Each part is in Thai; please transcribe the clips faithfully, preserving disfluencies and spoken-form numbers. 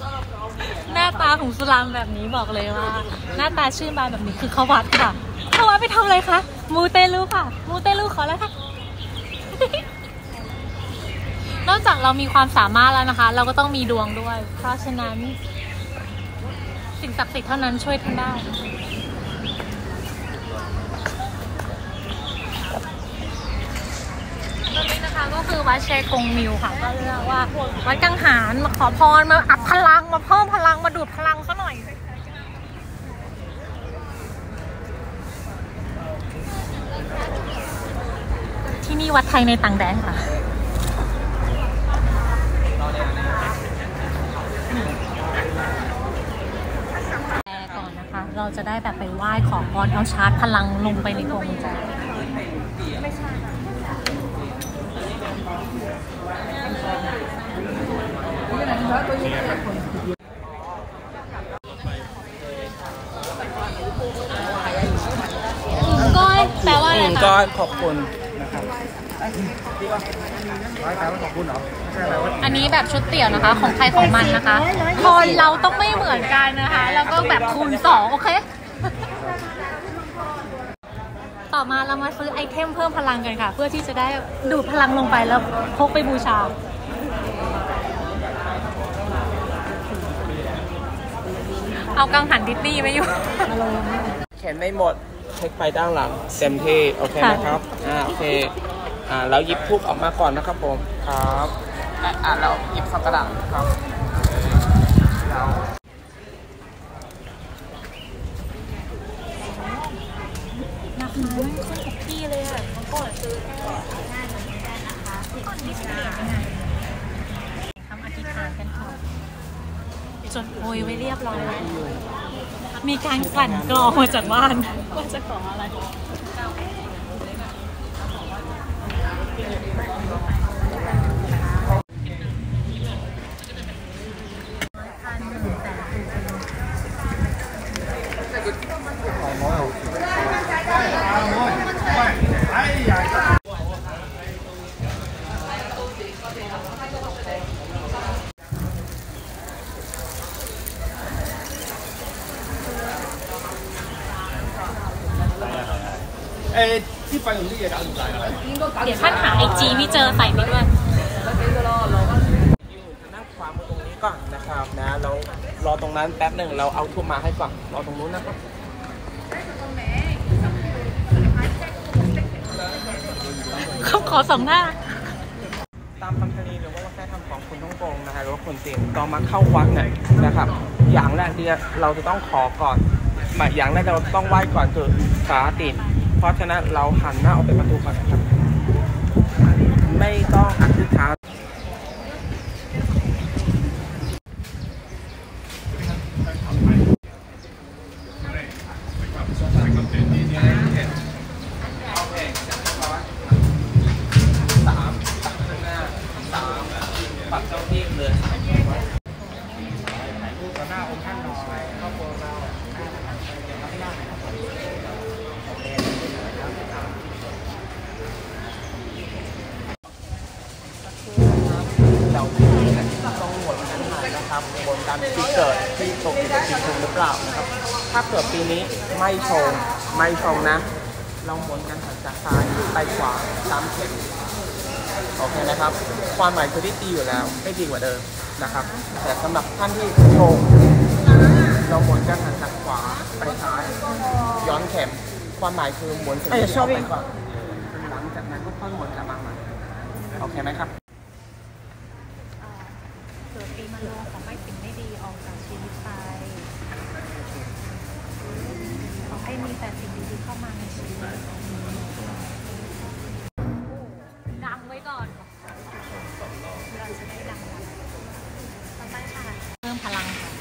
หน้าตาของสุรามแบบนี้บอกเลยว่าหน้าตาชื่นบานแบบนี้คือเขาวัดค่ะเขาวัดไปทำอะไรคะมูเตลูค่ะมูเตลูขอแล้วค่ะ นอกจากเรามีความสามารถแล้วนะคะเราก็ต้องมีดวงด้วยเพราะฉะนั้นสิ่งศักดิ์สิทธิ์เท่านั้นช่วยท่านได้ตรงนี้นะคะก็คือวัดเชกงมิวค่ะก็เรียกว่าวัดกังหารมาขอพรมาอัพพลังมาเพิ่มพลังมาดูดพลังซะหน่อยที่นี่วัดไทยในต่างแดนค่ะก่อนนะคะเราจะได้แบบไปไหว้ขอพรเอาชาร์จพลังลงไปในพวงกุญแจไม่ใช่ก้อยแปลว่าอะไรคะก้อยขอบคุณนะครับก้อยแปลว่าขอบคุณเหรออันนี้แบบชุดเตี่ยวนะคะของใครของมันนะคะคนเราต้องไม่เหมือนกันนะคะแล้วก็แบบคูณสองโอเคต่อมาเรามาซื้อไอเทมเพิ่มพลังกันค่ะเพื่อที่จะได้ดูดพลังลงไปแล้วพกไปบูชาเอากังหันดิสนีย์ไปอยู่เข็นไม่หมดเช็คไปด้านหลังเต็มที่โอเคนะครับอ่าโอเคอ่าเราหยิบทูบออกมาก่อนนะครับผมครับอ่าเราหยิบสักกระดาษครับเรานักน้อยขึ้นทุกที่เลยอ่ะเขาก็ซื้อแค่ง่ายเหมือนกันนะคะก่อนที่จะเปลี่ยนยังไงทำอธิษฐานกันก่อนจดโอยไว้เรียบร้อยแล้วมีการกลั่นกรองมาจากบ้านว่าจะขออะไรเอ้ที่ไปอยู่ที่จะ搞อยู่ไหนเดี๋ยวท่านหาไอจีไม่เจอใส่ไปด้วยอยู่ทางด้านขวามือตรงนี้ก่อนนะครับนะเรารอตรงนั้นแป๊บหนึ่งเราเอาทูบมาให้ก่อนรอตรงนู้นนะครับเขาขอสองหน้าตามคำพณีหรือว่าวัฒนธรรมของคนฮ่องกงนะฮะหรือว่าคนจีนตอนมาเข้าวัดเนี่ยนะครับอย่างแรกที่เราจะต้องขอก่อนอย่างแรกเราต้องไหว้ก่อนคือสาตินเพราะฉะนั้นเราหันหน้าออกไปประตูก่อนนะครับไม่ต้องอธิษฐานปักเจ้าที่เลยต่อหน้าองค์ท่านหน่อยครอบครัวเราเราต้องหมดกันหายนะครับบนการที่เกิดที่ชงที่จะชงหรือเปล่านะครับถ้าเกิดปีนี้ไม่ชงไม่ชงนะเราหมุนกันหันจากซ้ายไปขวาตามเข็มโอเคนะครับความหมายคือที่ดีอยู่แล้วไม่ดีกว่าเดิมนะครับแต่สำหรับท่านที่โชว์เราหมุนกันหันจากขวาไปซ้ายย้อนเข็มความหมายคือหมุนสิ่งที่ออกไปก่อนหลังจากนั้นก็ค่อยหมุนกลับมาใหม่โอเคไหมครับเกิดปีมะโรงของไม่สิ่งไม่ดีออกจากชีวิตไปขอให้มีแต่สิ่งดีๆเข้ามาในชีวิตดังไว้ก่อนเราจะได้ดังต่อไปค่ะเพิ่มพลังค่ะ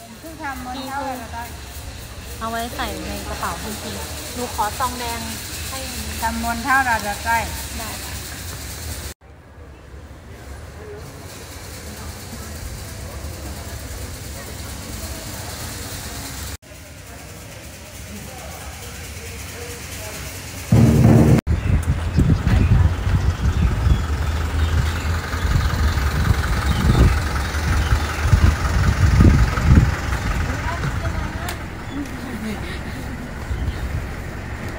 เอาไว้ใส่ในกระเป๋าทันทีหนูขอซองแดงให้ทำมนต์เท่าเราจะใกล้